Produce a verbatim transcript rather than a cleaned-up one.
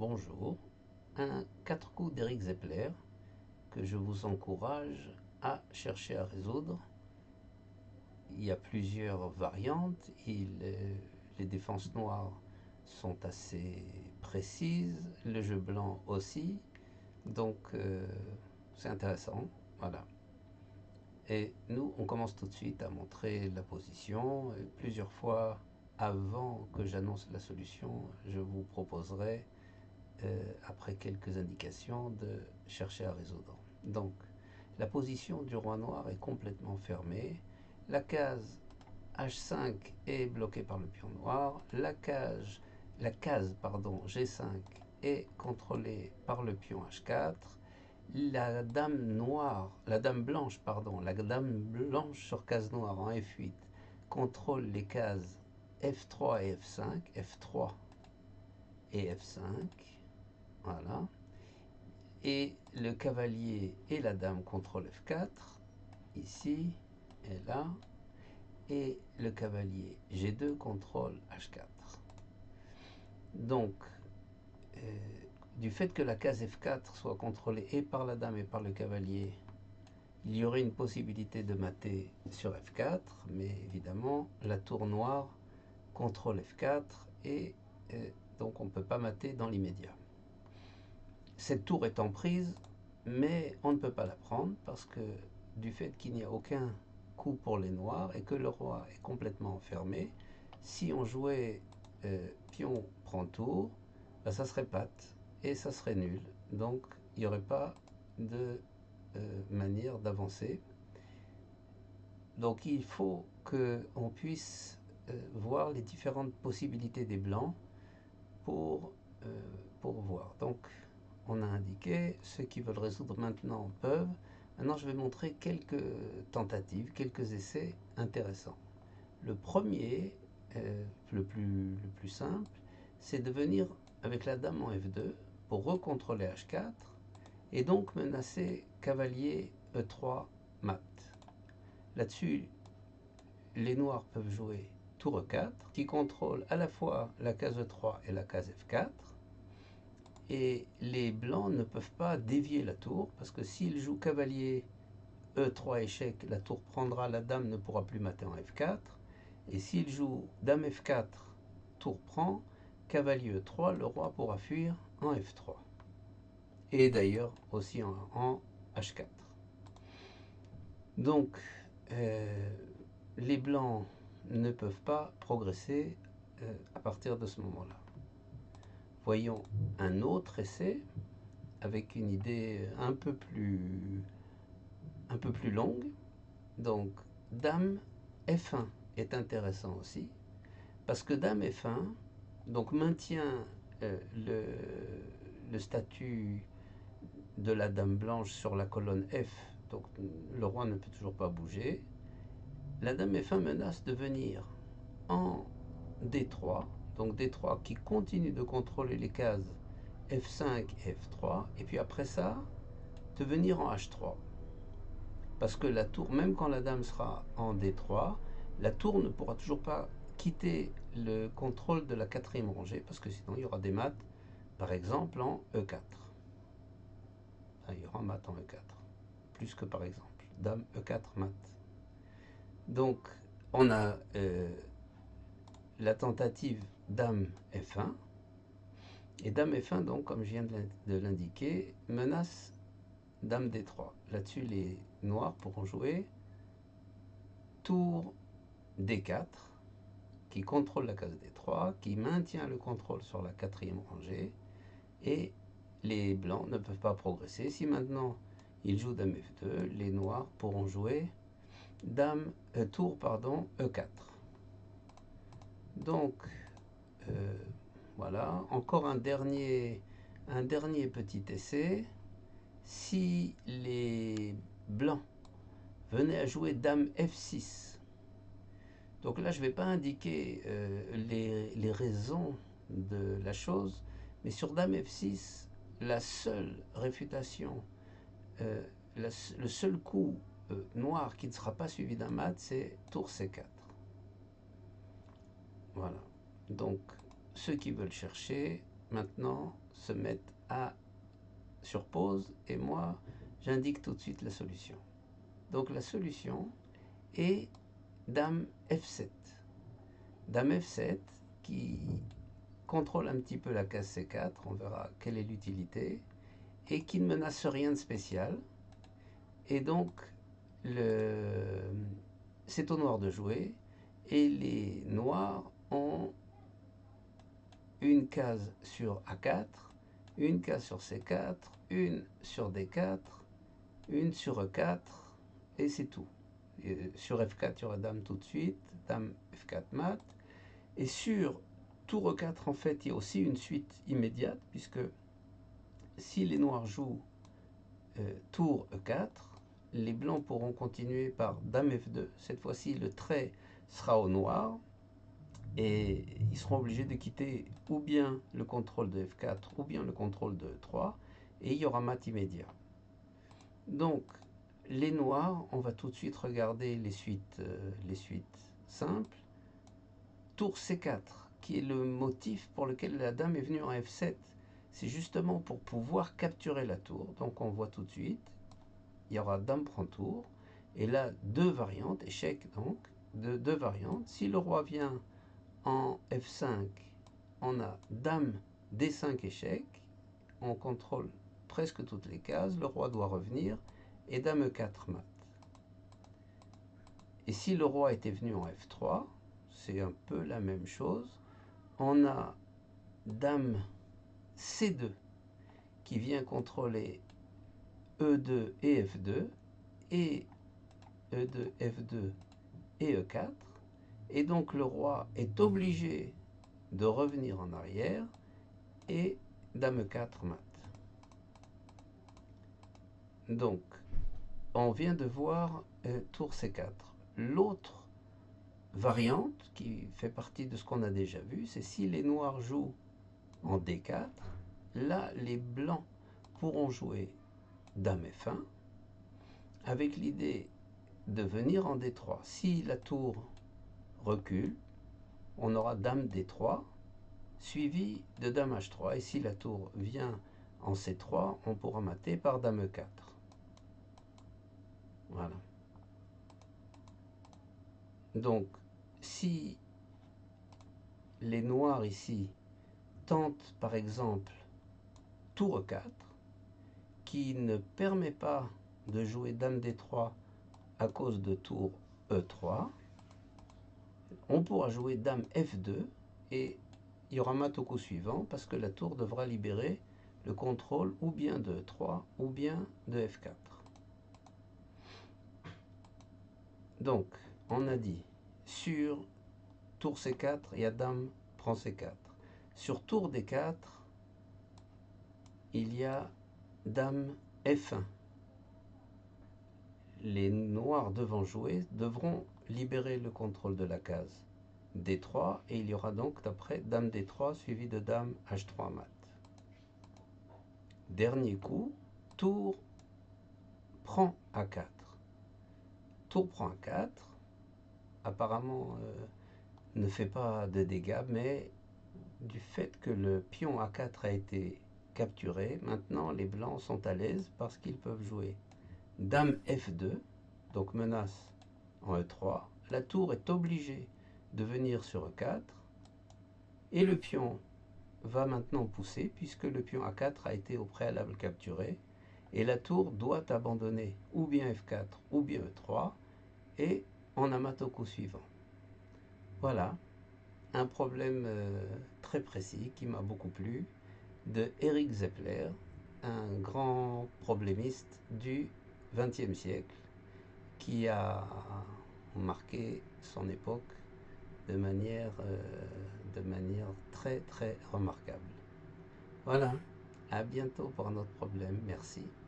bonjour, un quatre coups d'Éric Zeppler que je vous encourage à chercher à résoudre. Il y a plusieurs variantes, il, euh, les défenses noires sont assez précises, le jeu blanc aussi, donc euh, c'est intéressant, voilà. Et nous, on commence tout de suite à montrer la position. Et plusieurs fois avant que j'annonce la solution, je vous proposerai euh, après quelques indications, de chercher à résoudre. Donc, la position du roi noir est complètement fermée. La case H cinq est bloquée par le pion noir. La case, la case pardon, G cinq est contrôlée par le pion H quatre. La dame noire, la dame blanche, pardon, la dame blanche sur case noire en F huit contrôle les cases F trois et F cinq, F trois et F cinq. Voilà. Et le cavalier et la dame contrôlent F quatre, ici et là. Et le cavalier G deux contrôle H quatre. Donc, euh, du fait que la case F quatre soit contrôlée et par la dame et par le cavalier, il y aurait une possibilité de mater sur F quatre, mais évidemment, la tour noire contrôle F quatre et euh, donc on ne peut pas mater dans l'immédiat. Cette tour est en prise, mais on ne peut pas la prendre parce que du fait qu'il n'y a aucun coup pour les noirs et que le roi est complètement enfermé, si on jouait euh, pion prend tour, ben ça serait patte et ça serait nul. Donc il n'y aurait pas de euh, manière d'avancer. Donc il faut qu'on puisse euh, voir les différentes possibilités des blancs pour, euh, pour voir. Donc on a indiqué, ceux qui veulent résoudre maintenant peuvent. Maintenant, je vais montrer quelques tentatives, quelques essais intéressants. Le premier, euh, le, plus, le plus simple, c'est de venir avec la dame en F deux pour recontrôler H quatre et donc menacer cavalier E trois mat. Là-dessus, les noirs peuvent jouer tour E quatre qui contrôle à la fois la case E trois et la case F quatre. Et les blancs ne peuvent pas dévier la tour, parce que s'ils jouent cavalier E trois échec, la tour prendra, la dame ne pourra plus mater en F quatre. Et s'ils jouent dame F quatre, tour prend, cavalier E trois, le roi pourra fuir en F trois. Et d'ailleurs aussi en, en H quatre. Donc, euh, les blancs ne peuvent pas progresser euh, à partir de ce moment-là. Voyons un autre essai avec une idée un peu plus, un peu plus longue. Donc, dame F un est intéressant aussi, parce que dame F un donc, maintient euh, le, le statut de la dame blanche sur la colonne F, donc le roi ne peut toujours pas bouger. La dame F un menace de venir en D trois, donc D trois qui continue de contrôler les cases F cinq et F trois, et puis après ça, de venir en H trois. Parce que la tour, même quand la dame sera en D trois, la tour ne pourra toujours pas quitter le contrôle de la quatrième rangée, parce que sinon il y aura des maths, par exemple en E quatre. Enfin, il y aura mat en E quatre, plus que par exemple, dame E quatre mat. Donc, on a euh, la tentative dame F un, et dame F un, donc, comme je viens de l'indiquer, menace dame D trois. Là-dessus, les noirs pourront jouer tour D quatre, qui contrôle la case D trois, qui maintient le contrôle sur la quatrième rangée, et les blancs ne peuvent pas progresser. Si maintenant ils jouent dame F deux, les noirs pourront jouer dame, euh, tour pardon, E quatre. Donc, euh, voilà, encore un dernier, un dernier petit essai. Si les blancs venaient à jouer dame F six, donc là je ne vais pas indiquer euh, les, les raisons de la chose, mais sur dame F six, la seule réfutation, euh, la, le seul coup euh, noir qui ne sera pas suivi d'un mat, c'est tour C quatre. Voilà. Donc, ceux qui veulent chercher, maintenant se mettent à sur pause et moi j'indique tout de suite la solution. Donc la solution est Dame F sept. Dame F sept qui contrôle un petit peu la case C quatre, on verra quelle est l'utilité, et qui ne menace rien de spécial. Et donc c'est au noir de jouer, et les noirs ont une case sur A quatre, une case sur C quatre, une sur D quatre, une sur E quatre, et c'est tout. Et sur F quatre, il y aura Dame tout de suite, Dame F quatre mat, et sur Tour E quatre, en fait, il y a aussi une suite immédiate, puisque si les noirs jouent euh, Tour E quatre, les blancs pourront continuer par Dame F deux. Cette fois-ci, le trait sera au noir, et ils seront obligés de quitter ou bien le contrôle de F quatre ou bien le contrôle de E trois, et il y aura mat immédiat. Donc les noirs, on va tout de suite regarder les suites, euh, les suites simples. Tour C quatre, qui est le motif pour lequel la dame est venue en F sept, c'est justement pour pouvoir capturer la tour. Donc on voit tout de suite, il y aura Dame prend tour, et là deux variantes, échec donc, de deux variantes. Si le roi vient en F cinq, on a Dame D cinq échec, on contrôle presque toutes les cases, le roi doit revenir, et Dame E quatre mat. Et si le roi était venu en F trois, c'est un peu la même chose, on a Dame C deux qui vient contrôler E deux et F deux, et E deux, F deux et E quatre, et donc le roi est obligé de revenir en arrière, et Dame E quatre mat. Donc on vient de voir euh, Tour C quatre. L'autre variante, qui fait partie de ce qu'on a déjà vu, c'est si les noirs jouent en D quatre, là les blancs pourront jouer Dame F un, avec l'idée de venir en D trois. Si la tour recule, on aura Dame D trois, suivi de Dame H trois, et si la tour vient en C trois, on pourra mater par Dame E quatre. Voilà. Donc, si les noirs ici tentent par exemple Tour E quatre, qui ne permet pas de jouer Dame D trois à cause de Tour E trois, on pourra jouer Dame F deux, et il y aura mat au coup suivant, parce que la tour devra libérer le contrôle ou bien de E trois ou bien de F quatre. Donc, on a dit, sur Tour C quatre, il y a Dame prend C quatre. Sur Tour D quatre, il y a Dame F un. Les noirs devant jouer devront libérer le contrôle de la case D trois, et il y aura donc d'après Dame D trois suivi de Dame H trois mat. Dernier coup, Tour prend A quatre. Tour prend A quatre, apparemment euh, ne fait pas de dégâts, mais du fait que le pion A quatre a été capturé, maintenant les blancs sont à l'aise parce qu'ils peuvent jouer Dame F deux, donc menace en E trois. La tour est obligée de venir sur E quatre, et le pion va maintenant pousser puisque le pion A quatre a été au préalable capturé, et la tour doit abandonner ou bien F quatre ou bien E trois, et on a mat au coup suivant. Voilà un problème euh, très précis qui m'a beaucoup plu, de Eric Zeppler, un grand problémiste du vingtième siècle qui a marqué son époque de manière, euh, de manière très très remarquable. Voilà, à bientôt pour un autre problème. Merci.